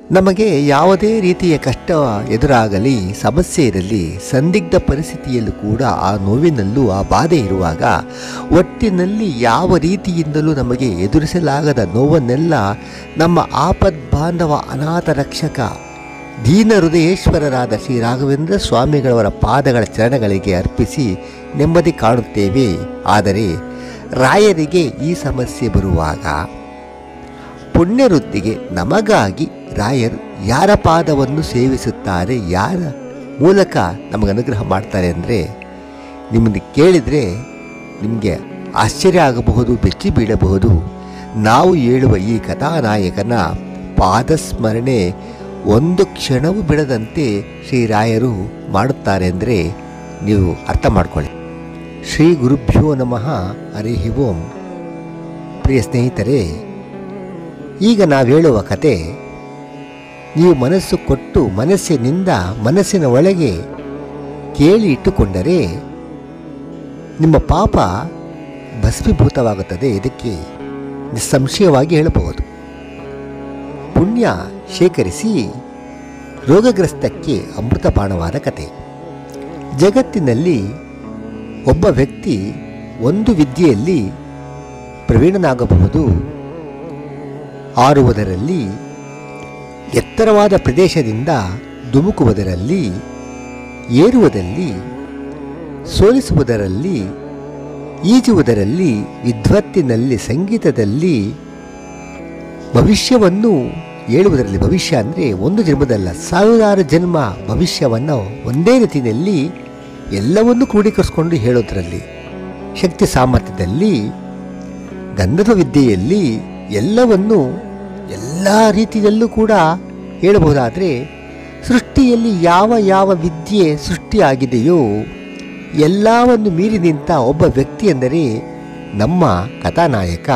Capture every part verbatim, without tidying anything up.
ನಮಗೆ ಯಾವುದೇ ರೀತಿಯ ಕಷ್ಟ ಎದುರಾಗಲಿ, ಸಮಸ್ಯೆ ಇರಲಿ, ಸಂದಿಗ್ಧ ಪರಿಸ್ಥಿತಿಯಲ್ಲೂ ಕೂಡ ಆ ನೋವಿನಲ್ಲೂ ಆ ಬಾಧೆ ಇರುವಾಗ ಒಟ್ಟಿನಲ್ಲಿ ಯಾವ ರೀತಿಯಿಂದಲೂ ನಮಗೆ ಎದುರಿಸಲಾಗದ ನೋವನ್ನೆಲ್ಲ ನಮ್ಮ ಆಪದ್ಬಾಂಧವ ಅನಾಥ ರಕ್ಷಕ ದೀನ ಹೃದಯೇಶ್ವರರಾದ ಶ್ರೀ ರಾಘವೇಂದ್ರ ಸ್ವಾಮಿಗಳವರ ಪಾದಗಳ ಚರಣಗಳಿಗೆ ಅರ್ಪಿಸಿ ನೆಮ್ಮದಿ ಕಾಣುತ್ತೇವೆ. ಆದರೆ ರಾಯರಿಗೆ ಈ ಸಮಸ್ಯೆ ಬರುವಾಗ ಪುಣ್ಯವೃತ್ತಿಗೆ ನಮಗಾಗಿ ರಾಯರು ಯಾರ ಪಾದವನ್ನು ಸೇವಿಸುತ್ತಾರೆ, ಯಾರ ಮೂಲಕ ನಮಗೆ ಅನುಗ್ರಹ ಮಾಡ್ತಾರೆ ಅಂದರೆ ನಿಮ್ಮನ್ನು ಕೇಳಿದರೆ ನಿಮಗೆ ಆಶ್ಚರ್ಯ ಆಗಬಹುದು, ಬೆಚ್ಚಿ ಬೀಳಬಹುದು. ನಾವು ಹೇಳುವ ಈ ಕಥಾನಾಯಕನ ಪಾದಸ್ಮರಣೆ ಒಂದು ಕ್ಷಣವೂ ಬಿಡದಂತೆ ಶ್ರೀರಾಯರು ಮಾಡುತ್ತಾರೆ ಅಂದರೆ ನೀವು ಅರ್ಥ ಮಾಡಿಕೊಳ್ಳಿ. ಶ್ರೀ ಗುರುಭ್ಯೋ ನಮಃ. ಹರಿ ಓಂ. ಪ್ರಿಯ ಸ್ನೇಹಿತರೆ, ಈಗ ನಾವು ಹೇಳುವ ಕತೆ ನೀವು ಮನಸ್ಸು ಕೊಟ್ಟು ಮನಸ್ಸಿನಿಂದ ಮನಸ್ಸಿನ ಒಳಗೆ ಕೇಳಿ ಇಟ್ಟುಕೊಂಡರೆ ನಿಮ್ಮ ಪಾಪ ಭಸ್ಮೀಭೂತವಾಗುತ್ತದೆ. ಇದಕ್ಕೆ ನಿಸ್ಸಂಶಯವಾಗಿ ಹೇಳಬಹುದು. ಪುಣ್ಯ ಶೇಖರಿಸಿ ರೋಗಗ್ರಸ್ತಕ್ಕೆ ಅಮೃತಪಾನವಾದ ಕತೆ. ಜಗತ್ತಿನಲ್ಲಿ ಒಬ್ಬ ವ್ಯಕ್ತಿ ಒಂದು ವಿದ್ಯೆಯಲ್ಲಿ ಪ್ರವೀಣನಾಗಬಹುದು. ಹಾರುವುದರಲ್ಲಿ, ಎತ್ತರವಾದ ಪ್ರದೇಶದಿಂದ ಧುಮುಕುವುದರಲ್ಲಿ, ಏರುವುದರಲ್ಲಿ, ಸೋಲಿಸುವುದರಲ್ಲಿ, ಈಜುವುದರಲ್ಲಿ, ವಿದ್ವತ್ತಿನಲ್ಲಿ, ಸಂಗೀತದಲ್ಲಿ, ಭವಿಷ್ಯವನ್ನು ಹೇಳುವುದರಲ್ಲಿ. ಭವಿಷ್ಯ ಅಂದರೆ ಒಂದು ಜನ್ಮದಲ್ಲ, ಸಾವಿರಾರು ಜನ್ಮ ಭವಿಷ್ಯವನ್ನು ಒಂದೇ ರೀತಿಯಲ್ಲಿ ಎಲ್ಲವನ್ನೂ ಕ್ರೋಢೀಕರಿಸಿಕೊಂಡು ಹೇಳೋದರಲ್ಲಿ, ಶಕ್ತಿ ಸಾಮರ್ಥ್ಯದಲ್ಲಿ, ಗಂಧದ ವಿದ್ಯೆಯಲ್ಲಿ ಎಲ್ಲವನ್ನು ಎಲ್ಲ ರೀತಿಯಲ್ಲೂ ಕೂಡ ಹೇಳಬಹುದಾದರೆ, ಸೃಷ್ಟಿಯಲ್ಲಿ ಯಾವ ಯಾವ ವಿದ್ಯೆ ಸೃಷ್ಟಿಯಾಗಿದೆಯೋ ಎಲ್ಲವನ್ನು ಮೀರಿ ನಿಂತ ಒಬ್ಬ ವ್ಯಕ್ತಿ ಎಂದರೆ ನಮ್ಮ ಕಥಾನಾಯಕ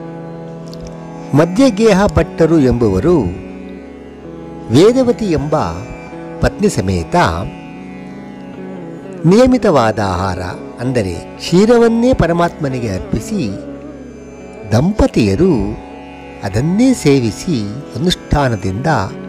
ಮಧ್ಯಗೇಹ ಭಟ್ಟರು ಎಂಬುವರು ವೇದವತಿ ಎಂಬ ಪತ್ನಿ ಸಮೇತ ನಿಯಮಿತವಾದ ಆಹಾರ ಅಂದರೆ ಕ್ಷೀರವನ್ನೇ ಪರಮಾತ್ಮನಿಗೆ ಅರ್ಪಿಸಿ ದಂಪತಿಯರು ಅದನ್ನೇ ಸೇವಿಸಿ ಅನುಷ್ಠಾನದಿಂದ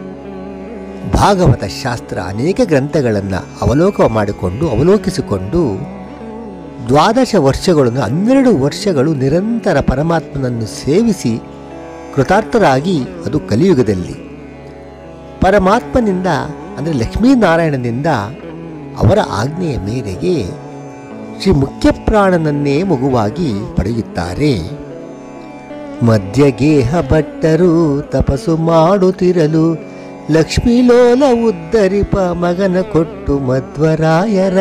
ಭಾಗವತ ಶಾಸ್ತ್ರ ಅನೇಕ ಗ್ರಂಥಗಳನ್ನು ಅವಲೋಕ ಮಾಡಿಕೊಂಡು ಅವಲೋಕಿಸಿಕೊಂಡು ದ್ವಾದಶ ವರ್ಷಗಳನ್ನು ಹನ್ನೆರಡು ವರ್ಷಗಳು ನಿರಂತರ ಪರಮಾತ್ಮನನ್ನು ಸೇವಿಸಿ ಕೃತಾರ್ಥರಾಗಿ, ಅದು ಕಲಿಯುಗದಲ್ಲಿ ಪರಮಾತ್ಮನಿಂದ ಅಂದರೆ ಲಕ್ಷ್ಮೀನಾರಾಯಣನಿಂದ ಅವರ ಆಜ್ಞೆಯ ಮೇರೆಗೆ ಶ್ರೀ ಮುಖ್ಯಪ್ರಾಣನನ್ನೇ ಮಗುವಾಗಿ ಪಡೆಯುತ್ತಾರೆ. ಮಧ್ಯಗೇಹ ಭಟ್ಟರು ತಪಸ್ಸು ಮಾಡುತ್ತಿರಲು ಲಕ್ಷ್ಮೀಲೋಲ ಉದ್ಧರಿಪ ಮಗನ ಕೊಟ್ಟು ಮಧ್ವರಾಯರ.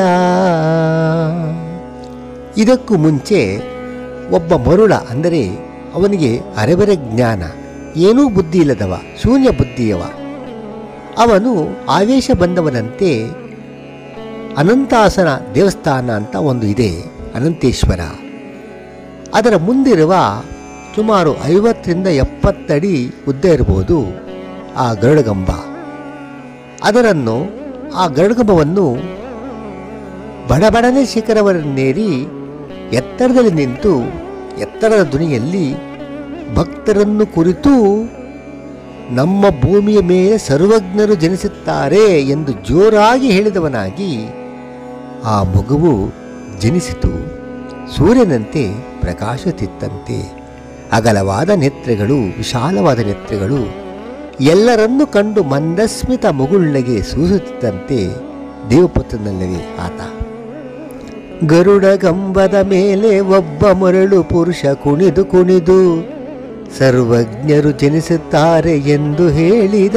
ಇದಕ್ಕೂ ಮುಂಚೆ ಒಬ್ಬ ಮರುಳ ಅಂದರೆ ಅವನಿಗೆ ಅರೆಬರೆ ಜ್ಞಾನ, ಏನೂ ಬುದ್ಧಿ ಇಲ್ಲದವ, ಶೂನ್ಯ ಬುದ್ಧಿಯವ. ಅವನು ಆವೇಶ ಬಂದವನಂತೆ ಅನಂತಾಸನ ದೇವಸ್ಥಾನ ಅಂತ ಒಂದು ಇದೆ, ಅನಂತೇಶ್ವರ. ಅದರ ಮುಂದಿರುವ ಸುಮಾರು ಐವತ್ತರಿಂದ ಎಪ್ಪತ್ತಡಿ ಉದ್ದ ಇರಬಹುದು ಆ ಗರುಡಗಂಬ. ಅದರನ್ನು ಆ ಗರುಡಗಂಬವನ್ನು ಬಡಬಡನೆ ಶಿಖರವನ್ನೇರಿ ಎತ್ತರದಲ್ಲಿ ನಿಂತು ಎತ್ತರದ ಧ್ವನಿಯಲ್ಲಿ ಭಕ್ತರನ್ನು ಕುರಿತು ನಮ್ಮ ಭೂಮಿಯ ಮೇಲೆ ಸರ್ವಜ್ಞರು ಜನಿಸುತ್ತಾರೆ ಎಂದು ಜೋರಾಗಿ ಹೇಳಿದವನಾಗಿ ಆ ಮಗುವು ಜನಿಸಿತು. ಸೂರ್ಯನಂತೆ ಪ್ರಕಾಶುತ್ತಿತ್ತಂತೆ. ಅಗಲವಾದ ನೇತ್ರಗಳು, ವಿಶಾಲವಾದ ನೇತ್ರಗಳು, ಎಲ್ಲರನ್ನೂ ಕಂಡು ಮಂದಸ್ಮಿತ ಮುಗುಳ್ನಗೆ ಸೂಸುತ್ತಿದ್ದಂತೆ ದೇವಪುತ್ರನಲ್ಲವೇ ಆತ. ಗರುಡ ಗಂಬದ ಮೇಲೆ ಒಬ್ಬ ಮರಳು ಪುರುಷ ಕುಣಿದು ಕುಣಿದು ಸರ್ವಜ್ಞರು ಜನಿಸುತ್ತಾರೆ ಎಂದು ಹೇಳಿದ.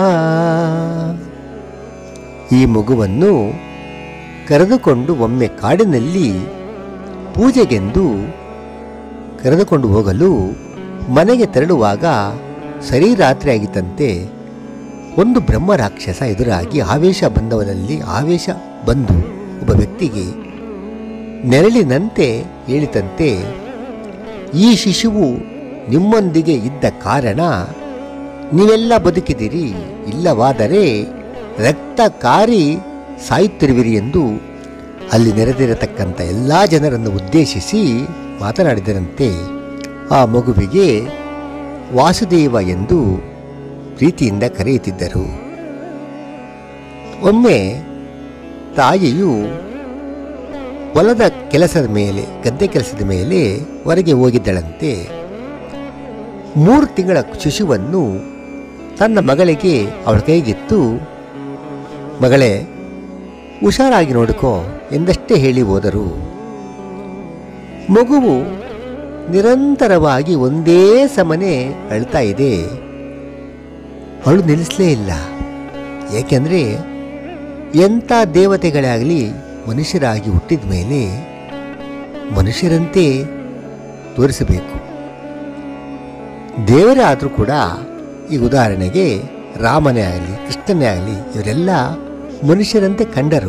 ಈ ಮಗುವನ್ನು ಕರೆದುಕೊಂಡು ಒಮ್ಮೆ ಕಾಡಿನಲ್ಲಿ ಪೂಜೆಗೆಂದು ಕರೆದುಕೊಂಡು ಹೋಗಲು ಮನೆಗೆ ತೆರಳುವಾಗ ಸರಿ ರಾತ್ರಿ ಆಗಿತ್ತಂತೆ. ಒಂದು ಬ್ರಹ್ಮ ರಾಕ್ಷಸ ಎದುರಾಗಿ ಆವೇಶ ಬಂದವನಲ್ಲಿ ಆವೇಶ ಬಂದು ಒಬ್ಬ ವ್ಯಕ್ತಿಗೆ ನೆರಳಿನಂತೆ ಹೇಳಿತಂತೆ, ಈ ಶಿಶುವು ನಿಮ್ಮೊಂದಿಗೆ ಇದ್ದ ಕಾರಣ ನೀವೆಲ್ಲ ಬದುಕಿದಿರಿ, ಇಲ್ಲವಾದರೆ ರಕ್ತ ಕಾರಿ ಸಾಯುತ್ತಿರುವಿರಿ ಎಂದು ಅಲ್ಲಿ ನೆರೆದಿರತಕ್ಕಂಥ ಎಲ್ಲ ಜನರನ್ನು ಉದ್ದೇಶಿಸಿ ಮಾತನಾಡಿದರಂತೆ. ಆ ಮಗುವಿಗೆ ವಾಸುದೇವ ಎಂದು ಪ್ರೀತಿಯಿಂದ ಕರೆಯುತ್ತಿದ್ದರು. ಒಮ್ಮೆ ತಾಯಿಯು ಹೊಲದ ಕೆಲಸದ ಮೇಲೆ ಗದ್ದೆ ಕೆಲಸದ ಮೇಲೆ ಹೊರಗೆ ಹೋಗಿದ್ದಳಂತೆ. ಮೂರು ತಿಂಗಳ ಶಿಶುವನ್ನು ತನ್ನ ಮಗಳಿಗೆ ಅವಳ ಕೈಗಿತ್ತು, ಮಗಳೇ ಹುಷಾರಾಗಿ ನೋಡಿಕೋ ಎಂದಷ್ಟೇ ಹೇಳಿ ಹೋದರು. ಮಗುವು ನಿರಂತರವಾಗಿ ಒಂದೇ ಸಮನೆ ಅಳ್ತಾ ಇದೆ. ಅವಳು ನಿಲ್ಲಿಸಲೇ ಇಲ್ಲ. ಏಕೆಂದರೆ ಎಂಥ ದೇವತೆಗಳಾಗಲಿ ಮನುಷ್ಯರಾಗಿ ಹುಟ್ಟಿದ ಮೇಲೆ ಮನುಷ್ಯರಂತೆ ತೋರಿಸಬೇಕು. ದೇವರೇ ಆದರೂ ಕೂಡ, ಈಗ ಉದಾಹರಣೆಗೆ ರಾಮನೇ ಆಗಲಿ ಕೃಷ್ಣನೇ ಆಗಲಿ ಇವರೆಲ್ಲ ಮನುಷ್ಯರಂತೆ ಕಂಡರು.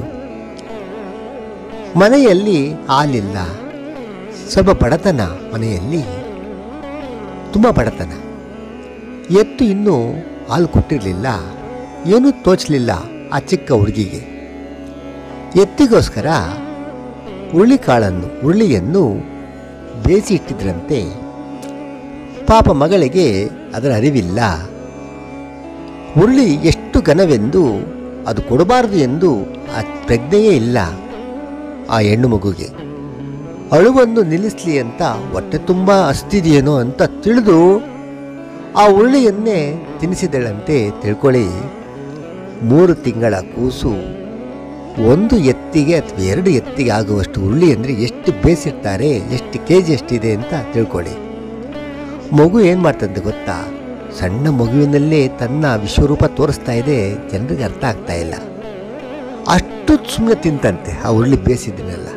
ಮನೆಯಲ್ಲಿ ಹಾಲಿಲ್ಲ, ಸ್ವಲ್ಪ ಬಡತನ, ಮನೆಯಲ್ಲಿ ತುಂಬ ಬಡತನ. ಎತ್ತು ಇನ್ನೂ ಹಾಲು ಕೊಟ್ಟಿರಲಿಲ್ಲ, ಏನೂ ತೋಚಲಿಲ್ಲ ಆ ಚಿಕ್ಕ ಹುಡುಗಿಗೆ. ಎತ್ತಿಗೋಸ್ಕರ ಹುರುಳಿಕಾಳನ್ನು ಹುರುಳಿಯನ್ನು ಬೇಯಿಸಿ ಇಟ್ಟಿದ್ರಂತೆ. ಪಾಪ ಮಗಳಿಗೆ ಅದರ ಅರಿವಿಲ್ಲ. ಹುರುಳಿ ಎಷ್ಟು ಘನವೆಂದು ಅದು ಕೊಡಬಾರದು ಎಂದು ಆ ಪ್ರಜ್ಞೆಯೇ ಇಲ್ಲ ಆ ಹೆಣ್ಣು ಮಗುಗೆ. ಅಳುವನ್ನು ನಿಲ್ಲಿಸಲಿ ಅಂತ ಹೊಟ್ಟೆ ತುಂಬ ಹಸ್ತಿದೆಯೇನೋ ಅಂತ ತಿಳಿದು ಆ ಹುರುಳಿಯನ್ನೇ ತಿನ್ನಿಸಿದಳಂತೆ. ತಿಳ್ಕೊಳ್ಳಿ, ಮೂರು ತಿಂಗಳ ಕೂಸು ಒಂದು ಎತ್ತಿಗೆ ಅಥವಾ ಎರಡು ಎತ್ತಿಗೆ ಆಗುವಷ್ಟು ಹುರುಳಿ ಅಂದರೆ ಎಷ್ಟು ಬೇಯಿಸಿರ್ತಾರೆ, ಎಷ್ಟು ಕೆ ಜಿ ಎಷ್ಟಿದೆ ಅಂತ ತಿಳ್ಕೊಳ್ಳಿ. ಮಗು ಏನು ಮಾಡ್ತಂತೆ ಗೊತ್ತಾ? ಸಣ್ಣ ಮಗುವಿನಲ್ಲೇ ತನ್ನ ವಿಶ್ವರೂಪ ತೋರಿಸ್ತಾ ಇದೆ, ಜನರಿಗೆ ಅರ್ಥ ಆಗ್ತಾ ಇಲ್ಲ. ಅಷ್ಟು ಸುಮ್ಮನೆ ತಿಂತಂತೆ ಆ ಹುರುಳಿ ಬೇಯಿಸಿದ್ದನ್ನೆಲ್ಲ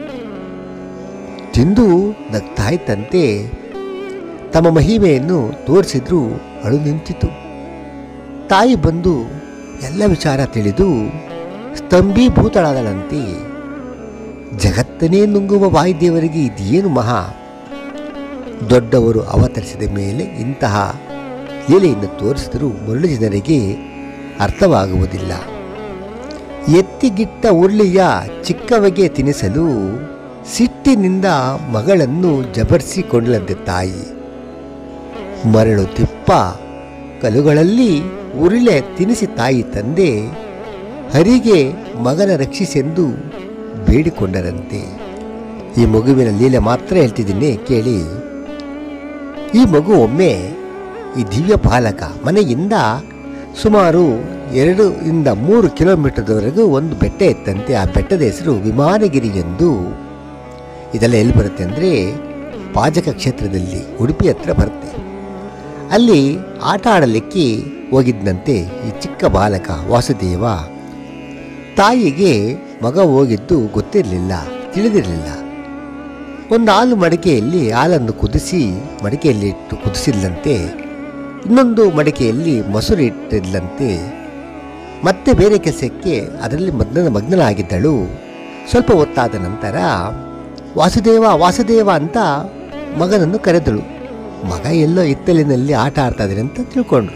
ತಿಂದು ನಗ್ತಾ ಇತ್ತಂತೆ. ತಮ್ಮ ಮಹಿಮೆಯನ್ನು ತೋರಿಸಿದ್ರು ಅಳು ನಿಂತಿತು. ತಾಯಿ ಬಂದು ಎಲ್ಲ ವಿಚಾರ ತಿಳಿದು ಸ್ತಂಭೀಭೂತಳಾದಳಂತೆ. ಜಗತ್ತನ್ನೇ ನುಂಗುವ ವಾಯುದೇವರಿಗೆ ಇದೇನು ಮಹಾ! ದೊಡ್ಡವರು ಅವತರಿಸಿದ ಮೇಲೆ ಇಂತಹ ಲೀಲೆಯನ್ನು ತೋರಿಸಿದರೂ ಮರಳು ಜನರಿಗೆ ಅರ್ಥವಾಗುವುದಿಲ್ಲ. ಎತ್ತಿಗಿಟ್ಟ ಉರುಳಿಯ ಚಿಕ್ಕವಗೆ ತಿನ್ನಿಸಲು ಸಿಟ್ಟಿನಿಂದ ಮಗಳನ್ನು ಜಬರ್ಸಿಕೊಂಡಳಂತೆ ತಾಯಿ. ಮರಳು ತಿಪ್ಪ ಕಲ್ಲುಗಳಲ್ಲಿ ಉರುಳೆ ತಿನ್ನಿಸಿ ತಾಯಿ ತಂದೆ ಹರಿಗೆ ಮಗನ ರಕ್ಷಿಸೆಂದು ಬೇಡಿಕೊಂಡರಂತೆ. ಈ ಮಗುವಿನ ಲೀಲೆ ಮಾತ್ರ ಹೇಳ್ತಿದ್ದೀನಿ ಕೇಳಿ. ಈ ಮಗು ಒಮ್ಮೆ ಈ ದಿವ್ಯ ಬಾಲಕ ಮನೆಯಿಂದ ಸುಮಾರು ಎರಡು ಇಂದ ಮೂರು ಕಿಲೋಮೀಟರ್ವರೆಗೂ ಒಂದು ಬೆಟ್ಟ ಇತ್ತಂತೆ. ಆ ಬೆಟ್ಟದ ಹೆಸರು ವಿಮಾನಗಿರಿ ಎಂದು. ಇದೆಲ್ಲ ಎಲ್ಲಿ ಬರುತ್ತೆ ಅಂದರೆ ಪಾಜಕ ಕ್ಷೇತ್ರದಲ್ಲಿ, ಉಡುಪಿ ಹತ್ರ ಬರುತ್ತೆ. ಅಲ್ಲಿ ಆಟ ಆಡಲಿಕ್ಕೆ ಹೋಗಿದ್ದಂತೆ ಈ ಚಿಕ್ಕ ಬಾಲಕ ವಾಸುದೇವ. ತಾಯಿಗೆ ಮಗ ಹೋಗಿದ್ದು ಗೊತ್ತಿರಲಿಲ್ಲ, ತಿಳಿದಿರಲಿಲ್ಲ. ಒಂದು ಹಾಲು ಮಡಿಕೆಯಲ್ಲಿ ಹಾಲನ್ನು ಕುದಿಸಿ ಮಡಿಕೆಯಲ್ಲಿ ಇಟ್ಟು ಕುದಿಸಿಲ್ಲಂತೆ. ಇನ್ನೊಂದು ಮಡಿಕೆಯಲ್ಲಿ ಮೊಸರು ಇಟ್ಟಿದ್ಲಂತೆ. ಮತ್ತೆ ಬೇರೆ ಕೆಲಸಕ್ಕೆ ಅದರಲ್ಲಿ ಮಗ್ನ ಮಗ್ನಳಾಗಿದ್ದಳು. ಸ್ವಲ್ಪ ಹೊತ್ತಾದ ನಂತರ ವಾಸುದೇವ ವಾಸುದೇವ ಅಂತ ಮಗನನ್ನು ಕರೆದಳು. ಮಗ ಎಲ್ಲೋ ಇತ್ತಲಿನಲ್ಲಿ ಆಟ ಆಡ್ತಾ ಇದ್ದಾರೆ ಅಂತ ತಿಳ್ಕೊಂಡ್ರು.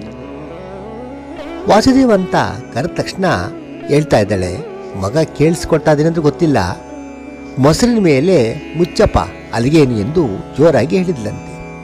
ವಾಸುದೇವ ಅಂತ ಕರೆದ ತಕ್ಷಣ ಹೇಳ್ತಾ ಇದ್ದಾಳೆ, ಮಗ ಕೇಳಿಸ್ಕೊಳ್ತಾ ಇದ್ದೀನಿ ಅಂತ ಗೊತ್ತಿಲ್ಲ, ಮೊಸರಿನ ಮೇಲೆ ಮುಚ್ಚಪ್ಪ ಅಲ್ಲಿಗೇನು ಎಂದು ಜೋರಾಗಿ ಹೇಳಿದ್ಲಂತೆ.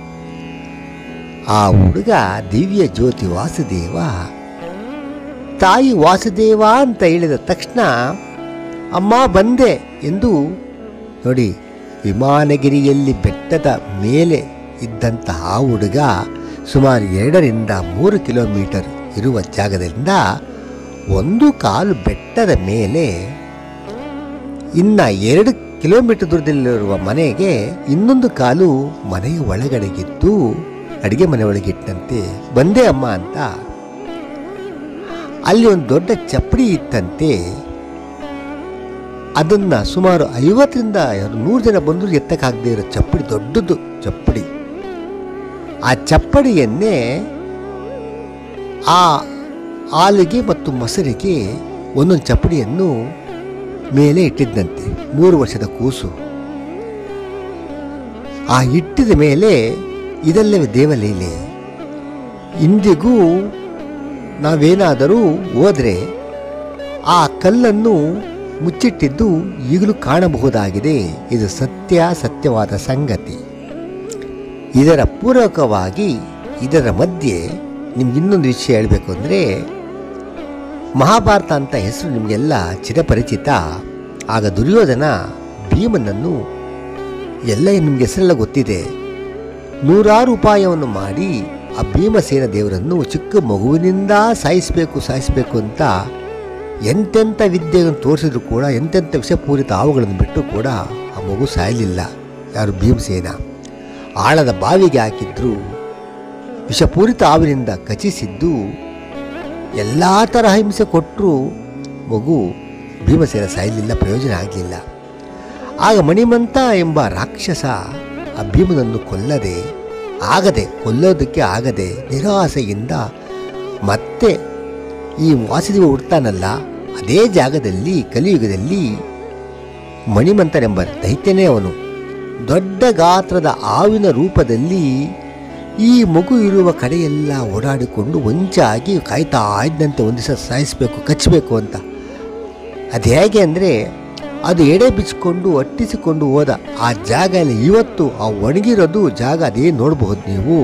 ಆ ಹುಡುಗ ದಿವ್ಯ ಜ್ಯೋತಿ ವಾಸುದೇವ. ತಾಯಿ ವಾಸುದೇವ ಅಂತ ಹೇಳಿದ ತಕ್ಷಣ ಅಮ್ಮ ಬಂದೆ ಎಂದು ನೋಡಿ, ವಿಮಾನಗಿರಿಯಲ್ಲಿ ಬೆಟ್ಟದ ಮೇಲೆ ಇದ್ದಂತಹ ಹುಡುಗ ಸುಮಾರು ಎರಡರಿಂದ ಮೂರು ಕಿಲೋಮೀಟರ್ ಇರುವ ಜಾಗದಿಂದ ಒಂದು ಕಾಲು ಬೆಟ್ಟದ ಮೇಲೆ, ಇನ್ನ ಎರಡು ಕಿಲೋಮೀಟರ್ ದೂರದಲ್ಲಿರುವ ಮನೆಗೆ ಇನ್ನೊಂದು ಕಾಲು ಮನೆಯ ಒಳಗಡೆಗಿದ್ದು ಅಡಿಗೆ ಮನೆ ಒಳಗಿಟ್ಟಂತೆ. ಬಂದೆ ಅಮ್ಮ ಅಂತ. ಅಲ್ಲಿ ಒಂದು ದೊಡ್ಡ ಚಪ್ಪಡಿ ಇತ್ತಂತೆ. ಅದನ್ನ ಸುಮಾರು ಐವತ್ತರಿಂದ ನೂರು ಜನ ಬಂದರೂ ಎತ್ತಕ್ಕಾಗದೇ ಇರೋ ಚಪ್ಪಡಿ, ದೊಡ್ಡದು ಚಪ್ಪಡಿ. ಆ ಚಪ್ಪಡಿಯನ್ನೇ ಆ ಹಾಲಿಗೆ ಮತ್ತು ಮೊಸರಿಗೆ ಒಂದೊಂದು ಚಪ್ಪಡಿಯನ್ನು ಮೇಲೆ ಇಟ್ಟಿದ್ದಂತೆ. ಮೂರು ವರ್ಷದ ಕೂಸು ಆ ಇಟ್ಟಿದ ಮೇಲೆ ಇದಲ್ಲವೇ ದೇವಲೀಲೆ. ಇಂದಿಗೂ ನಾವೇನಾದರೂ ಹೋದರೆ ಆ ಕಲ್ಲನ್ನು ಮುಚ್ಚಿಟ್ಟಿದ್ದು ಈಗಲೂ ಕಾಣಬಹುದಾಗಿದೆ. ಇದು ಸತ್ಯ ಸತ್ಯವಾದ ಸಂಗತಿ. ಇದರ ಪೂರಕವಾಗಿ ಇದರ ಮಧ್ಯೆ ನಿಮ್ಗೆ ಇನ್ನೊಂದು ವಿಷಯ ಹೇಳಬೇಕು ಅಂದರೆ, ಮಹಾಭಾರತ ಅಂತ ಹೆಸರು ನಿಮಗೆಲ್ಲ ಚಿರಪರಿಚಿತ. ಆಗ ದುರ್ಯೋಧನ ಭೀಮನನ್ನು, ಎಲ್ಲ ನಿಮಗೆ ಹೆಸರೆಲ್ಲ ಗೊತ್ತಿದೆ, ನೂರಾರು ಉಪಾಯವನ್ನು ಮಾಡಿ ಆ ಭೀಮಸೇನ ದೇವರನ್ನು ಚಿಕ್ಕ ಮಗುವಿನಿಂದ ಸಾಯಿಸಬೇಕು ಸಾಯಿಸಬೇಕು ಅಂತ ಎಂತೆಂಥ ವಿದ್ಯೆಯನ್ನು ತೋರಿಸಿದ್ರು ಕೂಡ, ಎಂತೆಂಥ ವಿಷಪೂರಿತ ಹಾವುಗಳನ್ನು ಬಿಟ್ಟು ಕೂಡ ಆ ಮಗು ಸಾಯಲಿಲ್ಲ. ಯಾರು? ಭೀಮಸೇನ. ಆಳದ ಬಾವಿಗೆ ಹಾಕಿದ್ರು, ವಿಷಪೂರಿತ ಹಾವಿನಿಂದ ಕಚಿಸಿದ್ದು, ಎಲ್ಲ ಥರ ಹಿಂಸೆ ಕೊಟ್ಟರು ಮಗು ಭೀಮಸೇನ ಸಾಯಲಿಲ್ಲ, ಪ್ರಯೋಜನ ಆಗಲಿಲ್ಲ. ಆಗ ಮಣಿಮಂತ ಎಂಬ ರಾಕ್ಷಸ ಆ ಭೀಮನನ್ನು ಕೊಲ್ಲದೆ ಆಗದೆ ಕೊಲ್ಲೋದಕ್ಕೆ ಆಗದೆ ನಿರಾಸೆಯಿಂದ ಮತ್ತೆ ಈ ವಾಸುದೇವ ಹುಡ್ತಾನಲ್ಲ, ಅದೇ ಜಾಗದಲ್ಲಿ ಕಲಿಯುಗದಲ್ಲಿ ಮಣಿಮಂತನೆಂಬ ದೈತ್ಯನೇ ಅವನು ದೊಡ್ಡ ಗಾತ್ರದ ಹಾವಿನ ರೂಪದಲ್ಲಿ ಈ ಮಗು ಇರುವ ಕಡೆಯೆಲ್ಲ ಓಡಾಡಿಕೊಂಡು ವಂಚಾಗಿ ಕಾಯ್ತಾ ಇದ್ದಂತೆ ಒಂದು ದಿವಸ ಸಾಯಿಸಬೇಕು, ಕಚ್ಚಬೇಕು ಅಂತ. ಅದು ಹೇಗೆ ಅಂದರೆ, ಅದು ಎಡೆ ಬಿಚ್ಚಿಕೊಂಡು ಅಟ್ಟಿಸಿಕೊಂಡು ಹೋದ ಆ ಜಾಗ ಎಲ್ಲ ಇವತ್ತು ಆ ಒಣಗಿರೋದು ಜಾಗ ಅದೇ ನೋಡಬಹುದು ನೀವು.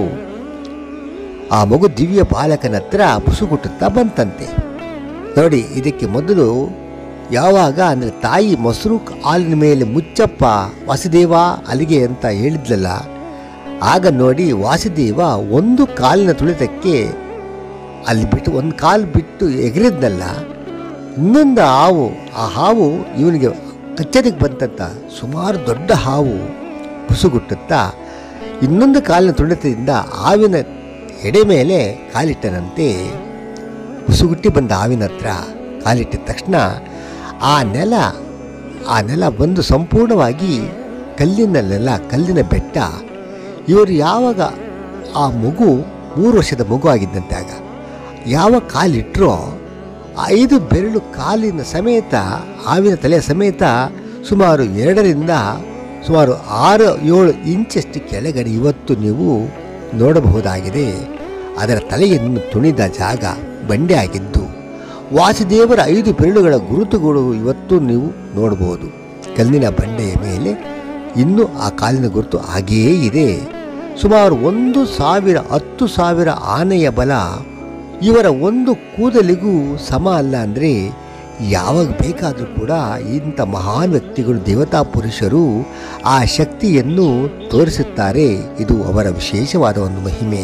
ಆ ಮಗು ದಿವ್ಯ ಪಾಲಕನ ಹತ್ರ ಬುಸುಗುಟ್ಟುತ್ತಾ ಬಂತಂತೆ. ನೋಡಿ, ಇದಕ್ಕೆ ಮೊದಲು ಯಾವಾಗ ಅಂದರೆ ತಾಯಿ ಮೊಸರು ಹಾಲಿನ ಮೇಲೆ ಮುಚ್ಚಪ್ಪ ವಾಸುದೇವ ಅಲ್ಲಿಗೆ ಅಂತ ಹೇಳಿದ್ಲಲ್ಲ, ಆಗ ನೋಡಿ ವಾಸುದೇವ ಒಂದು ಕಾಲಿನ ತುಳಿತಕ್ಕೆ ಅಲ್ಲಿ ಬಿಟ್ಟು ಒಂದು ಕಾಲು ಬಿಟ್ಟು ಎಗರಿದ್ನಲ್ಲ, ಇನ್ನೊಂದು ಹಾವು, ಆ ಹಾವು ಇವನಿಗೆ ಕಚ್ಚೋದಕ್ಕೆ ಬಂತಂತ. ಸುಮಾರು ದೊಡ್ಡ ಹಾವು ಬುಸುಗುಟ್ಟುತ್ತಾ ಇನ್ನೊಂದು ಕಾಲಿನ ತುಳಿತದಿಂದ ಹಾವಿನ ಎಡೆ ಮೇಲೆ ಕಾಲಿಟ್ಟನಂತೆ. ಬುಸುಗುಟ್ಟಿ ಬಂದ ಹಾವಿನ ಹತ್ರ ಕಾಲಿಟ್ಟಿದ ತಕ್ಷಣ ಆ ನೆಲ ಆ ನೆಲ ಬಂದು ಸಂಪೂರ್ಣವಾಗಿ ಕಲ್ಲಿನ ನೆಲ, ಕಲ್ಲಿನ ಬೆಟ್ಟ. ಇವರು ಯಾವಾಗ ಆ ಮಗು ಮೂರು ವರ್ಷದ ಮಗು ಆಗಿದ್ದಂತೆ, ಆಗ ಯಾವ ಕಾಲಿಟ್ಟರೋ ಐದು ಬೆರಳು ಕಾಲಿನ ಸಮೇತ, ಹಾವಿನ ತಲೆಯ ಸಮೇತ ಸುಮಾರು ಎರಡರಿಂದ ಸುಮಾರು ಆರು ಏಳು ಇಂಚಷ್ಟು ಕೆಳಗಡೆ ಇವತ್ತು ನೀವು ನೋಡಬಹುದಾಗಿದೆ. ಅದರ ತಲೆಯನ್ನು ತುಣಿದ ಜಾಗ ಬಂಡೆ ಆಗಿದ್ದು, ವಾಸುದೇವರ ಐದು ಬೆರಳುಗಳ ಗುರುತುಗಳು ಇವತ್ತು ನೀವು ನೋಡಬಹುದು. ಕಲ್ಲಿನ ಬಂಡೆಯ ಮೇಲೆ ಇನ್ನೂ ಆ ಕಾಲಿನ ಗುರುತು ಹಾಗೆಯೇ ಇದೆ. ಸುಮಾರು ಒಂದು ಸಾವಿರ ಹತ್ತು ಸಾವಿರ ಆನೆಯ ಬಲ ಇವರ ಒಂದು ಕೂದಲಿಗೂ ಸಮ ಅಲ್ಲ. ಅಂದರೆ ಯಾವಾಗ ಬೇಕಾದರೂ ಕೂಡ ಇಂಥ ಮಹಾನ್ ವ್ಯಕ್ತಿಗಳು, ದೇವತಾ ಪುರುಷರು ಆ ಶಕ್ತಿಯನ್ನು ತೋರಿಸುತ್ತಾರೆ. ಇದು ಅವರ ವಿಶೇಷವಾದ ಒಂದು ಮಹಿಮೆ.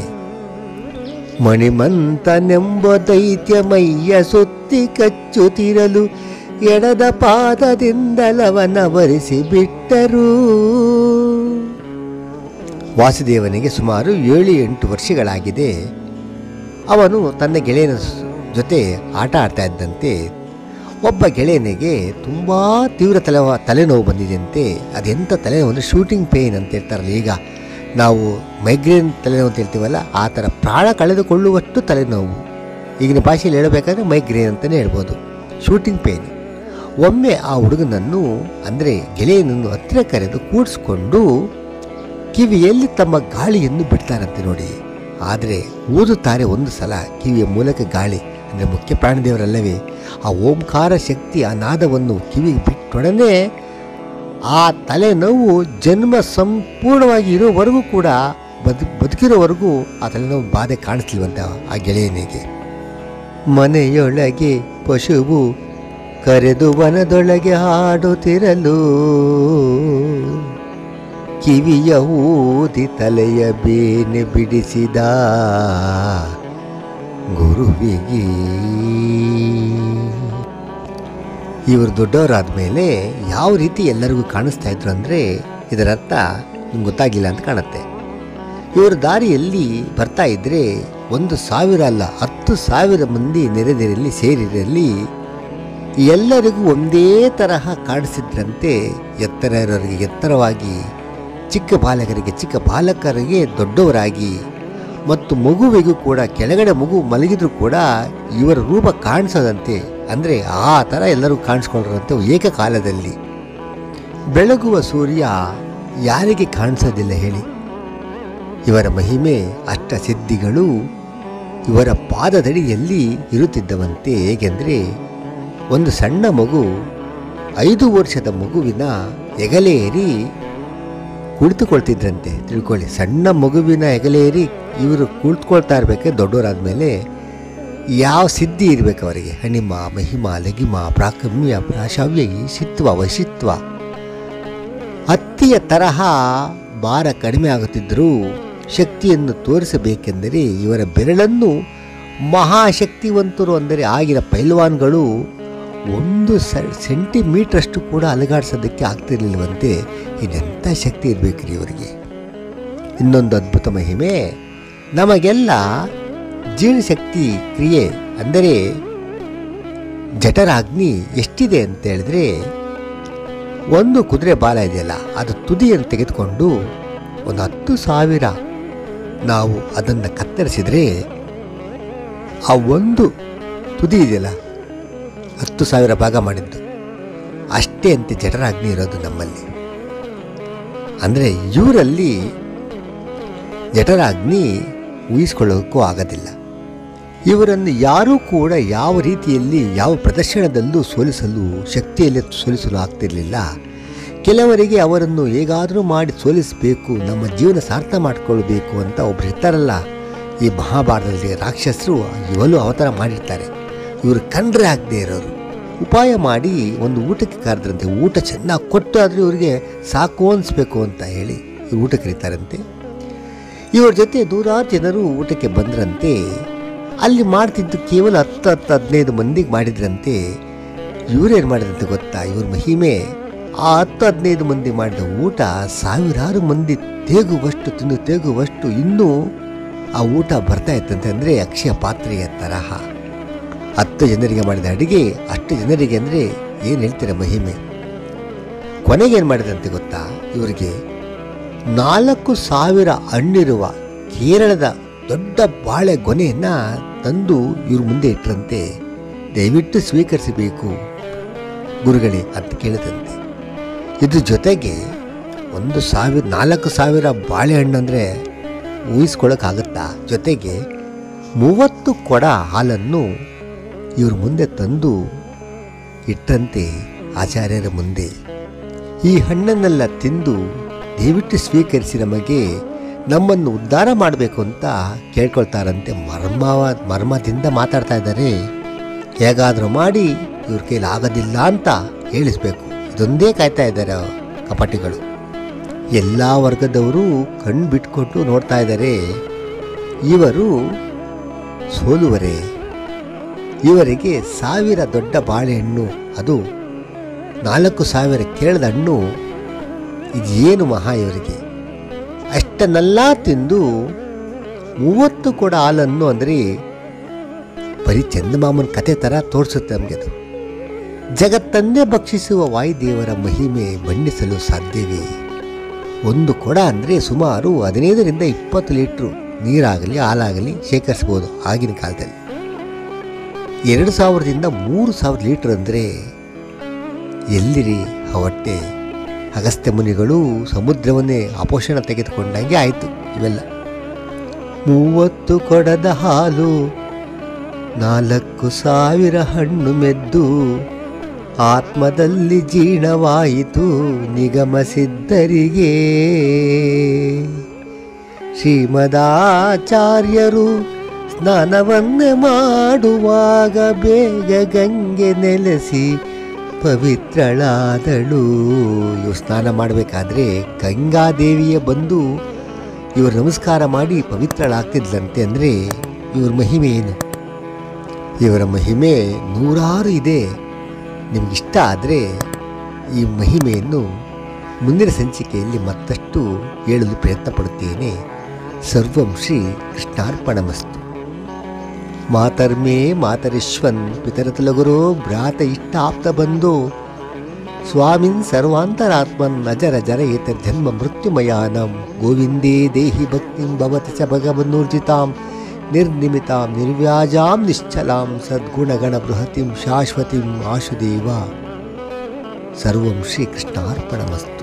ಮಣಿಮಂತನೆಂಬ ದೈತ್ಯ ಮೈಯ ಸುತ್ತಿ ಕಚ್ಚುತ್ತಿರಲು ಎಡದ ಪಾದದಿಂದಲವನವರಿಸಿ ಬಿಟ್ಟರು. ವಾಸುದೇವನಿಗೆ ಸುಮಾರು ಏಳು ಎಂಟು ವರ್ಷಗಳಾಗಿದೆ. ಅವನು ತನ್ನ ಗೆಳೆಯನ ಜೊತೆ ಆಟ ಆಡ್ತಾ ಇದ್ದಂತೆ ಒಬ್ಬ ಗೆಳೆಯನಿಗೆ ತುಂಬ ತೀವ್ರ ತಲೆ ತಲೆನೋವು ಬಂದಿದೆಯಂತೆ. ಅದೆಂಥ ತಲೆನೋವು ಅಂದರೆ ಶೂಟಿಂಗ್ ಪೇಯ್ನ್ ಅಂತ ಹೇಳ್ತಾರಲ್ಲ, ಈಗ ನಾವು ಮೈಗ್ರೇನ್ ತಲೆನೋವು ಅಂತ ಹೇಳ್ತೀವಲ್ಲ, ಆ ಥರ ಪ್ರಾಣ ಕಳೆದುಕೊಳ್ಳುವಷ್ಟು ತಲೆನೋವು. ಈಗಿನ ಭಾಷೆಯಲ್ಲಿ ಹೇಳಬೇಕಾದ್ರೆ ಮೈಗ್ರೇನ್ ಅಂತಲೇ ಹೇಳ್ಬೋದು, ಶೂಟಿಂಗ್ ಪೇಯ್ನ್. ಒಮ್ಮೆ ಆ ಹುಡುಗನನ್ನು ಅಂದರೆ ಗೆಳೆಯನನ್ನು ಹತ್ತಿರ ಕರೆದು ಕೂಡಿಸ್ಕೊಂಡು ಕಿವಿಯಲ್ಲಿ ತಮ್ಮ ಗಾಳಿಯನ್ನು ಬಿಡ್ತಾರಂತೆ ನೋಡಿ. ಆದರೆ ಊದುತ್ತಾರೆ ಒಂದು ಸಲ ಕಿವಿಯ ಮೂಲಕ ಗಾಳಿ, ಅಂದರೆ ಮುಖ್ಯ ಪ್ರಾಣದೇವರಲ್ಲವೇ, ಆ ಓಂಕಾರ ಶಕ್ತಿ ಆ ನಾದವನ್ನು ಕಿವಿಗೆ ಬಿಟ್ಟೊಡನೆ ಆ ತಲೆನೋವು ಜನ್ಮ ಸಂಪೂರ್ಣವಾಗಿ ಇರೋವರೆಗೂ ಕೂಡ ಬದು ಬದುಕಿರೋವರೆಗೂ ಆ ತಲೆನೋವು ಬಾಧೆ ಕಾಣಿಸ್ಲಿವಂತ ಆ ಗೆಳೆಯನಿಗೆ. ಮನೆಯೊಳಗೆ ಪಶುವು ಕರೆದು ವನದೊಳಗೆ ಹಾಡುತ್ತಿರಲು ಕಿವಿಯ ಊದಿ ತಲೆಯ ಬೇನೆ ಬಿಡಿಸಿದ ಗುರುವಿಗೆ. ಇವರು ದೊಡ್ಡವರಾದ ಮೇಲೆ ಯಾವ ರೀತಿ ಎಲ್ಲರಿಗೂ ಕಾಣಿಸ್ತಾ ಇದ್ರು ಅಂದರೆ ಇದರ ಅರ್ಥ ನಿಮ್ಗೆ ಗೊತ್ತಾಗಿಲ್ಲ ಅಂತ ಕಾಣುತ್ತೆ. ಇವರು ದಾರಿಯಲ್ಲಿ ಬರ್ತಾ ಇದ್ದರೆ ಒಂದು ಸಾವಿರ ಅಲ್ಲ ಹತ್ತು ಸಾವಿರ ಮಂದಿ ನೆರೆದಿರಲಿ ಸೇರಿರಲಿ ಎಲ್ಲರಿಗೂ ಒಂದೇ ತರಹ ಕಾಣಿಸಿದ್ರಂತೆ. ಎತ್ತರ ಇರೋರಿಗೆ ಎತ್ತರವಾಗಿ, ಚಿಕ್ಕ ಬಾಲಕರಿಗೆ ಚಿಕ್ಕ ಬಾಲಕರಿಗೆ ದೊಡ್ಡವರಾಗಿ, ಮತ್ತು ಮಗುವಿಗೂ ಕೂಡ ಕೆಳಗಡೆ ಮಗು ಮಲಗಿದ್ರು ಕೂಡ ಇವರ ರೂಪ ಕಾಣಿಸೋದಂತೆ. ಅಂದರೆ ಆ ಥರ ಎಲ್ಲರೂ ಕಾಣಿಸ್ಕೊಂಡ್ರಂತೆ ಏಕಕಾಲದಲ್ಲಿ. ಬೆಳಗುವ ಸೂರ್ಯ ಯಾರಿಗೆ ಕಾಣಿಸೋದಿಲ್ಲ ಹೇಳಿ? ಇವರ ಮಹಿಮೆ ಅಷ್ಟಸಿದ್ಧಿಗಳು ಇವರ ಪಾದದಡಿಯಲ್ಲಿ ಇರುತ್ತಿದ್ದವಂತೆ. ಹೇಗೆಂದರೆ ಒಂದು ಸಣ್ಣ ಮಗು ಐದು ವರ್ಷದ ಮಗುವಿನ ಹೆಗಲೇರಿ ಕುಳಿತುಕೊಳ್ತಿದ್ರಂತೆ. ತಿಳ್ಕೊಳ್ಳಿ, ಸಣ್ಣ ಮಗುವಿನ ಹೆಗಲೇರಿ ಇವರು ಕುಳಿತುಕೊಳ್ತಾ ಇರಬೇಕೆ. ದೊಡ್ಡವರಾದ ಯಾವ ಸಿದ್ಧಿ ಇರಬೇಕು ಅವರಿಗೆ? ಹಣಿಮ, ಮಹಿಮ, ಲಗಿಮ, ಪ್ರಾಕಮ್ಯ, ಪ್ರಾಶವ್ಯ, ಈಶಿತ್ವ, ವಶಿತ್ವ. ಹತ್ತಿಯ ತರಹ ಭಾರ ಕಡಿಮೆ ಆಗುತ್ತಿದ್ದರೂ ಶಕ್ತಿಯನ್ನು ತೋರಿಸಬೇಕೆಂದರೆ ಇವರ ಬೆರಳನ್ನು ಮಹಾಶಕ್ತಿವಂತರು ಅಂದರೆ ಆಗಿನ ಪೈಲ್ವಾನ್ಗಳು ಒಂದು ಸೆಂಟಿಮೀಟ್ರಷ್ಟು ಕೂಡ ಅಲುಗಾಡಿಸೋದಕ್ಕೆ ಆಗ್ತಿರ್ಲಿಲ್ಲವಂತೆ. ಇದೆಂಥ ಶಕ್ತಿ ಇರಬೇಕ್ರಿ ಇವರಿಗೆ. ಇನ್ನೊಂದು ಅದ್ಭುತ ಮಹಿಮೆ, ನಮಗೆಲ್ಲ ಜೀರ್ಣಶಕ್ತಿ ಕ್ರಿಯೆ ಅಂದರೆ ಜಠರಾಗ್ನಿ ಎಷ್ಟಿದೆ ಅಂತ ಹೇಳಿದ್ರೆ, ಒಂದು ಕುದುರೆ ಬಾಲ ಇದೆಯಲ್ಲ, ಅದು ತುದಿಯನ್ನು ತೆಗೆದುಕೊಂಡು ಒಂದು ಹತ್ತು ಸಾವಿರ ನಾವು ಅದನ್ನು ಕತ್ತರಿಸಿದರೆ ಆ ಒಂದು ತುದಿ ಇದೆಯಲ್ಲ, ಹತ್ತು ಸಾವಿರ ಭಾಗ ಮಾಡಿದ್ದು ಅಷ್ಟೇ ಅಂತೆ ಜಠರಾಗ್ನಿ ಇರೋದು ನಮ್ಮಲ್ಲಿ. ಅಂದರೆ ಇವರಲ್ಲಿ ಜಠರಾಗ್ನಿ ಊಹಿಸ್ಕೊಳ್ಳೋಕ್ಕೂ ಆಗೋದಿಲ್ಲ. ಇವರನ್ನು ಯಾರೂ ಕೂಡ ಯಾವ ರೀತಿಯಲ್ಲಿ ಯಾವ ಪ್ರದರ್ಶನದಲ್ಲೂ ಸೋಲಿಸಲು ಶಕ್ತಿಯಲ್ಲಿ ಸೋಲಿಸಲು ಆಗ್ತಿರಲಿಲ್ಲ. ಕೆಲವರಿಗೆ ಅವರನ್ನು ಹೇಗಾದರೂ ಮಾಡಿ ಸೋಲಿಸಬೇಕು, ನಮ್ಮ ಜೀವನ ಸಾರ್ಥ ಮಾಡಿಕೊಳ್ಬೇಕು ಅಂತ ಒಬ್ರು ಇರ್ತಾರಲ್ಲ. ಈ ಮಹಾಭಾರತದಲ್ಲಿ ರಾಕ್ಷಸರು ಇವಲು ಅವತಾರ ಮಾಡಿರ್ತಾರೆ. ಇವರು ಕಂಡ್ರೆ ಆಗದೆ ಇರೋರು ಉಪಾಯ ಮಾಡಿ ಒಂದು ಊಟಕ್ಕೆ ಕರೆದ್ರಂತೆ. ಊಟ ಚೆನ್ನಾಗಿ ಕೊಟ್ಟು ಆದರೆ ಇವರಿಗೆ ಸಾಕು ಅನಿಸ್ಬೇಕು ಅಂತ ಹೇಳಿ ಊಟ ಕರೀತಾರಂತೆ. ಇವರ ಜೊತೆ ನೂರಾರು ಜನರು ಊಟಕ್ಕೆ ಬಂದ್ರಂತೆ. ಅಲ್ಲಿ ಮಾಡ್ತಿದ್ದು ಕೇವಲ ಹತ್ತು ಹತ್ತು ಹದಿನೈದು ಮಂದಿಗೆ ಮಾಡಿದ್ರಂತೆ. ಇವರೇನು ಮಾಡಿದ್ರಂತೆ ಗೊತ್ತಾ? ಇವ್ರ ಮಹಿಮೆ, ಆ ಹತ್ತು ಹದಿನೈದು ಮಂದಿ ಮಾಡಿದ ಊಟ ಸಾವಿರಾರು ಮಂದಿ ತೇಗುವಷ್ಟು ತಿನ್ನು ತೇಗುವಷ್ಟು ಇನ್ನೂ ಆ ಊಟ ಬರ್ತಾ ಇತ್ತಂತೆ. ಅಂದರೆ ಅಕ್ಷಯ ಪಾತ್ರೆಯ ತರಹ ಹತ್ತು ಜನರಿಗೆ ಮಾಡಿದ ಅಡಿಗೆ ಅಷ್ಟು ಜನರಿಗೆ ಅಂದರೆ ಏನು ಹೇಳ್ತಾರೆ ಮಹಿಮೆ. ಕೊನೆಗೇನು ಮಾಡಿದಂತೆ ಗೊತ್ತಾ? ಇವರಿಗೆ ನಾಲ್ಕು ಸಾವಿರ ಹಣ್ಣಿರುವ ಕೇರಳದ ದೊಡ್ಡ ಬಾಳೆ ಗೊನೆಯನ್ನು ತಂದು ಇವ್ರ ಮುಂದೆ ಇಟ್ಟರಂತೆ. ದಯವಿಟ್ಟು ಸ್ವೀಕರಿಸಬೇಕು ಗುರುಗಳೇ ಅಂತ ಕೇಳಿದಂತೆ. ಇದ್ರ ಜೊತೆಗೆ ಒಂದು ಸಾವಿರ ನಾಲ್ಕು ಸಾವಿರ ಬಾಳೆಹಣ್ಣು ಅಂದರೆ ಊಹಿಸ್ಕೊಳ್ಳೋಕ್ಕಾಗತ್ತಾ? ಜೊತೆಗೆ ಮೂವತ್ತು ಕೊಡ ಹಾಲನ್ನು ಇವ್ರ ಮುಂದೆ ತಂದು ಇಟ್ಟಂತೆ ಆಚಾರ್ಯರ ಮುಂದೆ. ಈ ಹಣ್ಣನ್ನೆಲ್ಲ ತಿಂದು ದಯವಿಟ್ಟು ಸ್ವೀಕರಿಸಿ ನಮಗೆ ನಮ್ಮನ್ನು ಉದ್ಧಾರ ಮಾಡಬೇಕು ಅಂತ ಕೇಳ್ಕೊಳ್ತಾರಂತೆ. ಮರ್ಮ ಮರ್ಮದಿಂದ ಮಾತಾಡ್ತಾ ಇದ್ದಾರೆ. ಹೇಗಾದರೂ ಮಾಡಿ ಇವ್ರ ಕೈಲಿ ಆಗೋದಿಲ್ಲ ಅಂತ ಹೇಳಿಸ್ಬೇಕು. ಇದೊಂದೇ ಕಾಯ್ತಾ ಇದ್ದಾರೆ ಕಪಟಿಗಳು. ಎಲ್ಲ ವರ್ಗದವರು ಕಣ್ಣು ಬಿಟ್ಕೊಂಡು ನೋಡ್ತಾ ಇದ್ದಾರೆ. ಇವರು ಸೋಲುವರೆ. ಇವರಿಗೆ ಸಾವಿರ ದೊಡ್ಡ ಬಾಳೆಹಣ್ಣು, ಅದು ನಾಲ್ಕು ಸಾವಿರ ಕೇಳದ ಹಣ್ಣು, ಇದೇನು ಮಹಾ ಇವರಿಗೆ. ಅಷ್ಟನ್ನೆಲ್ಲ ತಿಂದು ಮೂವತ್ತು ಕೊಡ ಹಾಲನ್ನು ಅಂದರೆ ಬರೀ ಚಂದಮಾಮನ ಕತೆ ಥರ ತೋರಿಸುತ್ತೆ ನಮಗೆ. ಅದು ಜಗತ್ತನ್ನೇ ಭಕ್ಷಿಸುವ ವಾಯುದೇವರ ಮಹಿಮೆ ಬಣ್ಣಿಸಲು ಸಾಧ್ಯವೇ? ಒಂದು ಕೊಡ ಅಂದರೆ ಸುಮಾರು ಹದಿನೈದರಿಂದ ಇಪ್ಪತ್ತು ಲೀಟ್ರು ನೀರಾಗಲಿ ಹಾಲಾಗಲಿ ಶೇಖರಿಸ್ಬೋದು ಆಗಿನ ಕಾಲದಲ್ಲಿ. ಎರಡು ಸಾವಿರದಿಂದ ಮೂರು ಸಾವಿರ ಲೀಟ್ರ್ ಅಂದರೆ ಎಲ್ಲಿರಿ ಹೊಟ್ಟೆ. ಅಗಸ್ತ್ಯ ಮುನಿಗಳು ಸಮುದ್ರವನ್ನೇ ಅಪೋಷಣ ತೆಗೆದುಕೊಂಡಂಗೆ ಆಯಿತು ಇವೆಲ್ಲ. ಮೂವತ್ತು ಕೊಡದ ಹಾಲು, ನಾಲ್ಕು ಸಾವಿರ ಹಣ್ಣು ಮೆದ್ದು, ಆತ್ಮದಲ್ಲಿ ಜೀರ್ಣವಾಯಿತು ನಿಗಮ ಸಿದ್ಧರಿಗೆ. ಶ್ರೀಮದಾಚಾರ್ಯರು ಸ್ನಾನವನ್ನೇ ಮಾಡುವಾಗ ಬೇಗ ಗಂಗೆ ನೆಲೆಸಿ ಪವಿತ್ರಳಾದಳು. ಇವರು ಸ್ನಾನ ಮಾಡಬೇಕಾದ್ರೆ ಗಂಗಾದೇವಿಯ ಬಂದು ಇವರು ನಮಸ್ಕಾರ ಮಾಡಿ ಪವಿತ್ರಳಾಗ್ತಿದ್ಲಂತೆ. ಅಂದರೆ ಇವ್ರ ಮಹಿಮೆ ಏನು? ಇವರ ಮಹಿಮೆ ನೂರಾರು ಇದೆ. ನಿಮಗಿಷ್ಟ ಆದರೆ ಈ ಮಹಿಮೆಯನ್ನು ಮುಂದಿನ ಸಂಚಿಕೆಯಲ್ಲಿ ಮತ್ತಷ್ಟು ಹೇಳಲು ಪ್ರಯತ್ನ ಪಡುತ್ತೇನೆ. ಸರ್ವಂ ಶ್ರೀ ಕೃಷ್ಣಾರ್ಪಣಮಸ್ತು. ಮಾತರ್ಮೇ ಮಾತರಿಶ್ವನ್ ಪಿತರತುಲಗುರೋ ಭ್ರಾತ ಇಷ್ಟ ಆಪ್ತ ಬಂಧೋ ಸ್ವಾಮಿನ್ ಸರ್ವಾಂತರಾತ್ಮನ್ ನಜರ ಜರ ಏತರ್ಜನ್ಮ ಮೃತ್ಯುಮಯಾನಂ. ಗೋವಿಂದೇ ದೇಹಿ ಭಕ್ತಿಂ ಭವತಿ ಚ ಭಗವನ್ನೂರ್ಜಿತಾಂ ನಿರ್ನಿಮಿತಾಂ ನಿರ್ವ್ಯಾಜಾಂ ನಿಶ್ಚಲಾಂ ಸದ್ಗುಣಗಣ ಬೃಹತಿಂ ಶಾಶ್ವತಿಂ ಆಶುದೇವ. ಸರ್ವಂ ಶ್ರೀ ಕೃಷ್ಣಾರ್ಪಣಮಸ್ತು.